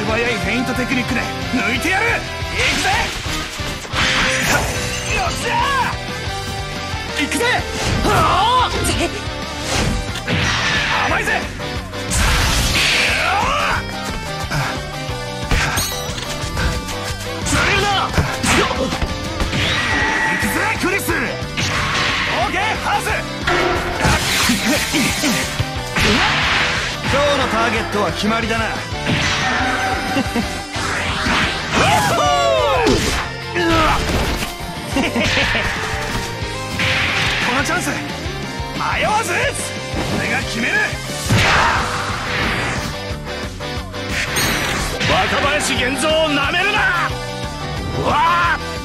早いフェイントテクニックで抜いてやる。行くぜ。よっしゃー、行くぜ。甘いぜ。釣れるな。行くぜクリス。オーケーハウス。今日のターゲットは決まりだな。このチャンス迷わず打つ。俺が決める。若林源三をなめるな。うわー